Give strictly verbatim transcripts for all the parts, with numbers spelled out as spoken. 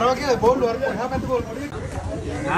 මරවා කියලා බෝල් වල එහා පැත්තේ බෝල් මොඩි. හා?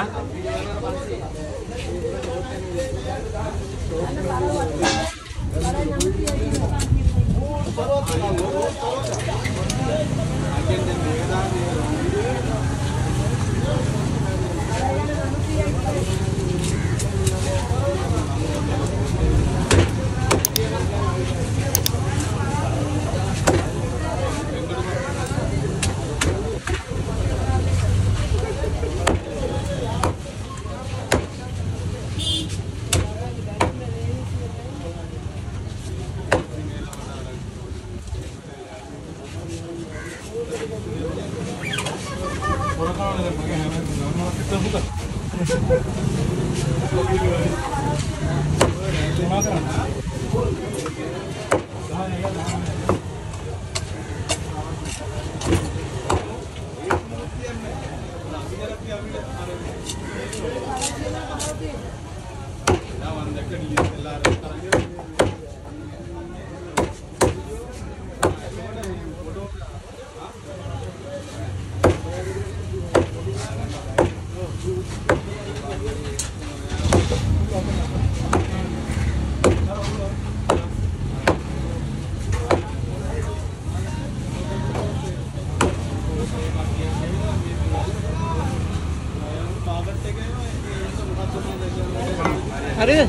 Ada.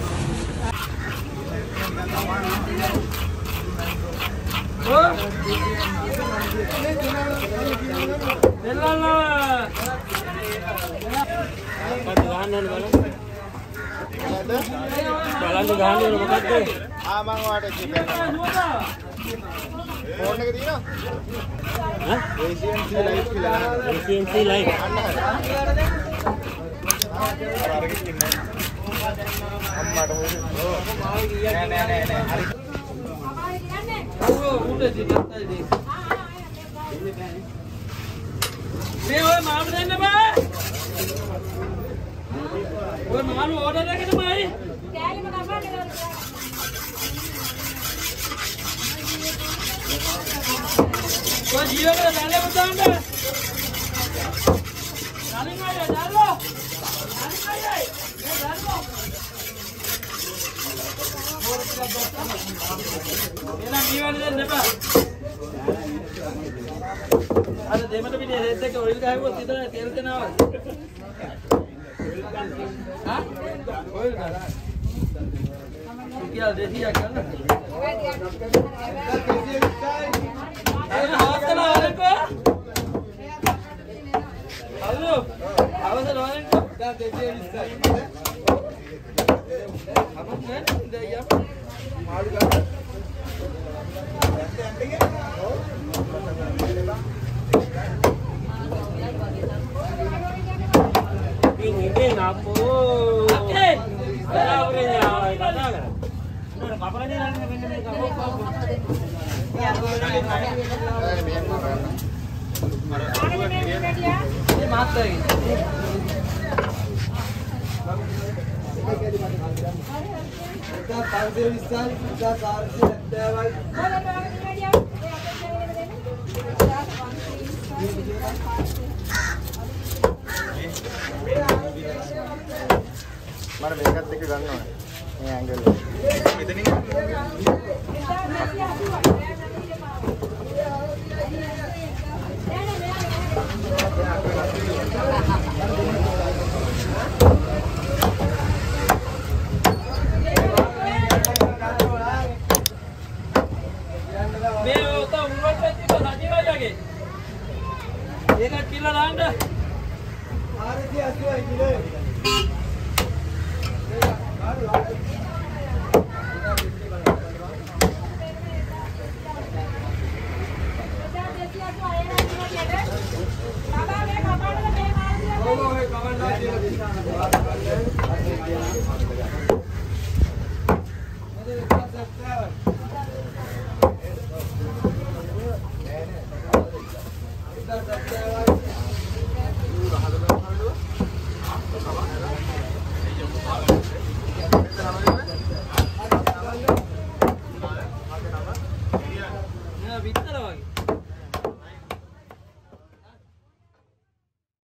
Oh. Delala. Padahanan wala. Jalan di gahan dulu mokat tu. Ah, mang wada kita. Phone එක තියෙනවා? හා? A C M C live කියලා. A C M C live. අරගෙන ඉන්නේ. අම්මට හොයන්නේ. නෑ නෑ නෑ නෑ. හරි. ඔව් උඩ දිගටයි දෙන්න. මේ ඔය මාළු දෙන්න බෑ. ඔය මාළු ඕඩර් එකකට බයි. කෑලිම නපන්නේ. ඔය ජීවක දැල්ල පුතාන්න. නාලින් අයියා දැල්ලෝ. නාලින් අයියා. මේ දැල්ලෝ. එනම් ජීවන දෙන්න එපා. අර දෙමළ පිටේ රෙද්ද එක ඔයිල් ගහුවොත් විතරයි තෙල් දෙනවා. හා? ඔයිල් ගහ. කියා දෙසියක් ගන්න. අර හාස්තන වරකෝ. හලෝ. අවසර වරකෝ. දැන් දෙසිය විස්සයි. අපත් නෑ දැන් යා. මාළු ගන්න. Ini ngapo? Oke. Berapa ni? Kata kan? Nora kapan ni nak ni ni kapo kapo? Ya, ini mata ini. Kita tahu misal kita tahu ada awal. मारा मेकअप देखे गन्ना है ये एंगल इतनी मैं होता हूँ उम्र पे तो साथी भाई आगे ये का किला लांड आ रही थी अस्सी भाई किलो Baba,